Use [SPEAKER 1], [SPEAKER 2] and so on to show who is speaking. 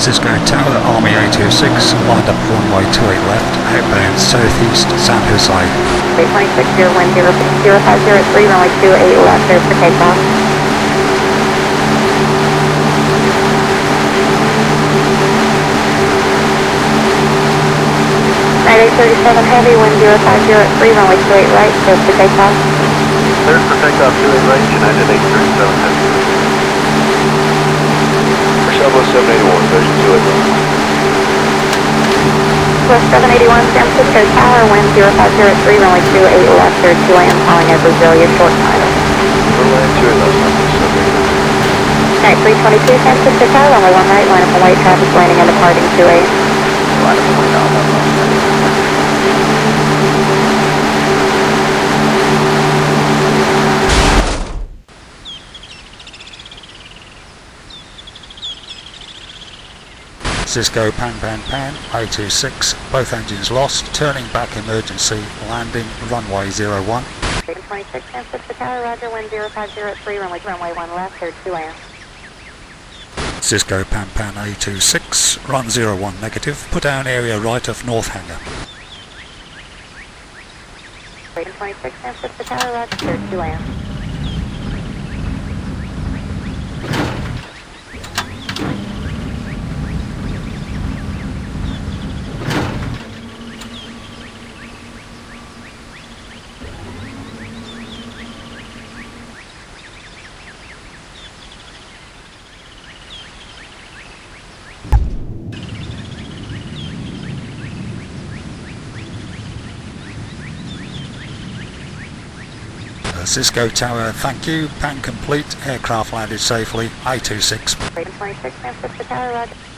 [SPEAKER 1] Cisco Tower, Army A26, lined up runway 28 left, outbound southeast, San Jose.
[SPEAKER 2] A26, wind 0503, runway 28 left, clear for takeoff. 9837 heavy, wind 0503, runway 28 right, clear for takeoff.
[SPEAKER 3] Cleared for takeoff, 28 right, United 837 heavy. Bravo 781, version 28 right.
[SPEAKER 2] West 781, San Francisco Tower, wind 0503, runway 28 left, clear 2 AM, calling over Brasilia, short time.
[SPEAKER 3] Runway 28 left, Southwest 781.
[SPEAKER 2] Alright, 322 San Francisco Tower, runway 1 right, line up for light traffic, landing and departing 2 AM.
[SPEAKER 3] Line up for light now,
[SPEAKER 1] Cisco pan, A26, both engines lost, turning back emergency, landing runway 01.
[SPEAKER 2] 326 San Francisco Tower, roger, wind 0503, runway 1 left, clear 2 AM.
[SPEAKER 1] Cisco pan, A26, run 01 negative, put down area right of North Hangar.
[SPEAKER 2] 326 San Francisco Tower, roger, clear 2 AM.
[SPEAKER 1] Cisco Tower, thank you, pan complete, aircraft landed safely, A26.
[SPEAKER 2] 326 San Francisco Tower, roger.